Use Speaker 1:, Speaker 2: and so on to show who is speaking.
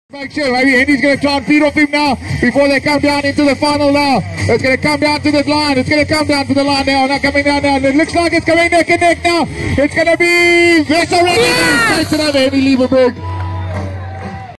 Speaker 1: Make sure, maybe Henry's going to try and feed off him now before they come down into the final now. It's going to come down to this line. It's going to come down to the line now. Not coming down now. It looks like it's coming neck and neck now. It's going to be Wessel running. Takes it over Henry Liebenberg.